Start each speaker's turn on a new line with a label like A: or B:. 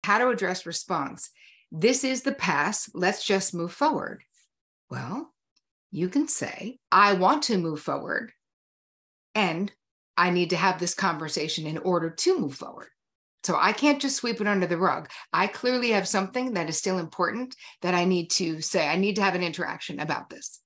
A: how to address response. This is the past. Let's just move forward. Well, you can say, I want to move forward, and I need to have this conversation in order to move forward. So I can't just sweep it under the rug. I clearly have something that is still important that I need to say. I need to have an interaction about this.